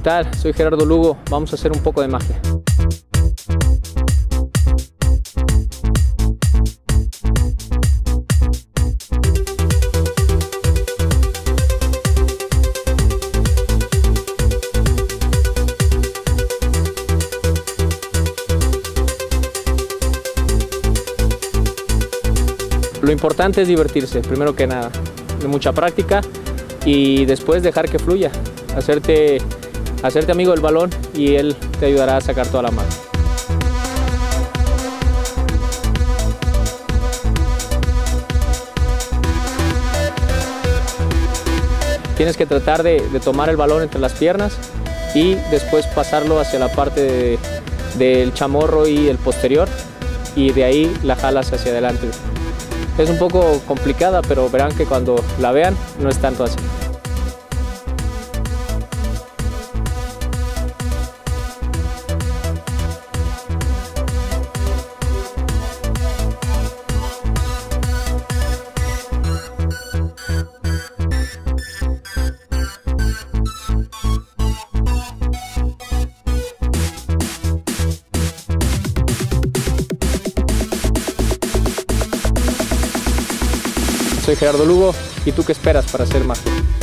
tal? Soy Gerardo Lugo, vamos a hacer un poco de magia. Lo importante es divertirse, primero que nada, de mucha práctica y después dejar que fluya, hacerte amigo del balón y él te ayudará a sacar toda la mano. Tienes que tratar de tomar el balón entre las piernas y después pasarlo hacia la parte del chamorro y el posterior y de ahí la jalas hacia adelante. Es un poco complicada, pero verán que cuando la vean no es tanto así. Soy Gerardo Lugo, ¿y tú qué esperas para hacer magia?